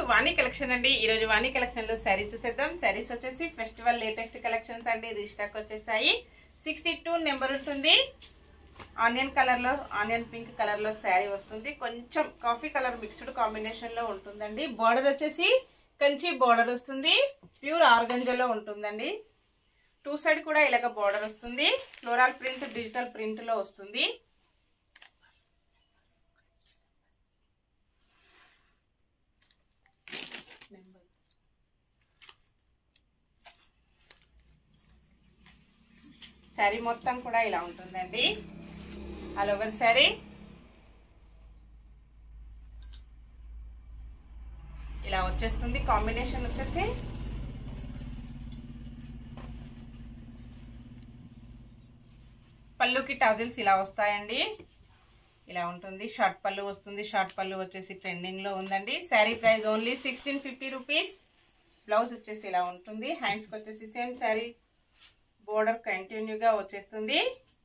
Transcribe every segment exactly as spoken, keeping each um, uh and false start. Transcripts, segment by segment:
To Vani collection అండి. ఈ రోజు వాణి కలెక్షన్ లో శారీ చూసేద్దాం. శారీస్ వచ్చేసి ఫెస్టివల్ లేటెస్ట్ కలెక్షన్స్ అండి. రీస్టాక్ వచ్చేసాయి. సిక్స్టీ టూ నెంబర్ ఉంటుంది. ఆనియన్ కలర్ లో ఆనియన్ పింక్ కలర్ లో శారీ వస్తుంది. కొంచెం కాఫీ కలర్ మిక్స్డ్ కాంబినేషన్ లో ఉంటుందండి. బోర్డర్ వచ్చేసి కంచి బోర్డర్ వస్తుంది. ప్యూర్ ఆర్గంజాలో ఉంటుందండి. టూ సైడ్ కూడా ఇలాగ బోర్డర్ వస్తుంది. ఫ్లోరల్ ప్రింట్ డిజిటల్ ప్రింట్ లో వస్తుంది. శారీ మొత్తం కూడా ఇలా ఉంటుందండి. ఆల్ ఓవర్ శారీ ఇలా వచ్చేస్తుంది. కాంబినేషన్ వచ్చేసి పళ్ళుకి టాజిల్స్ ఇలా వస్తాయండి. ఇలా ఉంటుంది. షార్ట్ పళ్ళు వస్తుంది. షార్ట్ పళ్ళు వచ్చేసి ట్రెండింగ్ లో ఉందండి. Sari price only sixteen fifty rupees. Blouse వచ్చేసి ఇలా ఉంటుంది. హ్యాండ్స్ కి వచ్చేసి సేమ్ శారీ బోర్డర్ కంటిన్యూగా వచ్చేస్తుంది.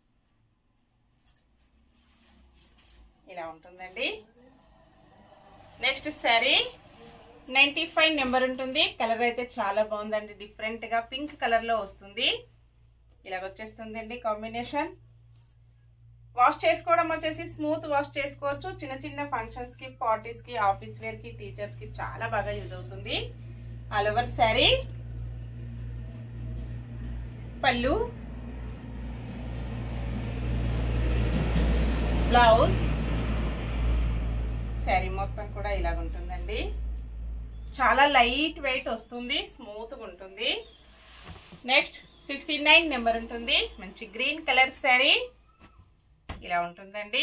ఇలా ఉంటుందండి. Next sari ninety five number ఉంటుంది. కలర్ అయితే చాలా బాగుందండి. డిఫరెంట్ గా పింక్ కలర్ లో వస్తుంది. ఇలాగ వచ్చేస్తుంది అండి కాంబినేషన్. వాష్ చేసుకోవడం వచ్చేసి స్మూత్ వాష్ చేసుకోవచ్చు. చిన్న చిన్న ఫంక్షన్స్ కి, పార్టీస్ కి, ఆఫీస్ వేర్ కి, టీచర్స్ కి చాలా బాగా యూజ్ అవుతుంది. ఆల్ ఓవర్ శారీ పళ్ళు, బ్లౌజ్, శారీ మొత్తం కూడా ఇలాగ ఉంటుందండి. చాలా లైట్ వెయిట్ వస్తుంది. స్మూత్ గా ఉంటుంది. నెక్స్ట్ సిక్స్టీ నైన్ నెంబర్ ఉంటుంది. మంచి గ్రీన్ కలర్ శారీ ఇలా ఉంటుందండి.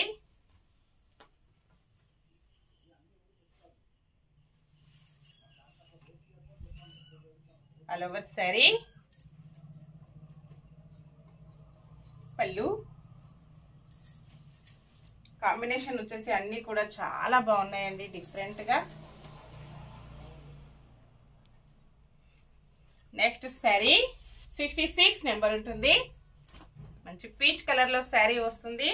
ఆల్ ఓవర్ శారీ పళ్ళు, కాంబినేషన్ వచ్చేసి అన్ని కూడా చాలా బాగున్నాయండి డిఫరెంట్ గా. Next sari sixty six number ఉంటుంది. మంచి పీచ్ కలర్ లో శారీ వస్తుంది.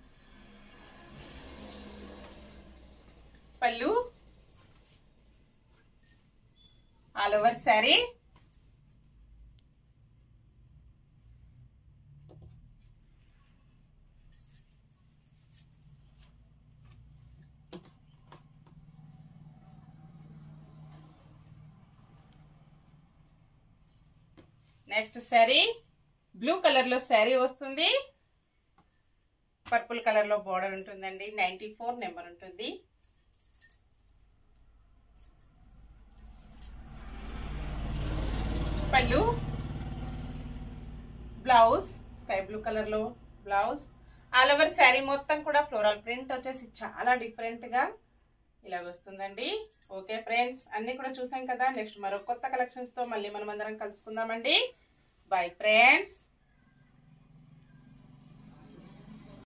పళ్ళు, all over sari next sari blue colour లో శారీ వస్తుంది. పర్పుల్ కలర్ లో బోర్డర్ ఉంటుందండి. నైన్టీ ఫోర్ నెంబర్ ఉంటుంది. పళ్ళు, బ్లౌజ్ స్కై బ్లూ కలర్ లో బ్లౌజ్. ఆల్ ఓవర్ శారీ మొత్తం కూడా ఫ్లోరల్ ప్రింట్ వచ్చేసి చాలా డిఫరెంట్ గా ఇలా వస్తుందండి. ఓకే ఫ్రెండ్స్, అన్ని కూడా చూసాం కదా. నెక్స్ట్ మరో కొత్త కలెక్షన్స్ తో మళ్ళీ మనం అందరం కలుసుకుందామండి. Bye friends.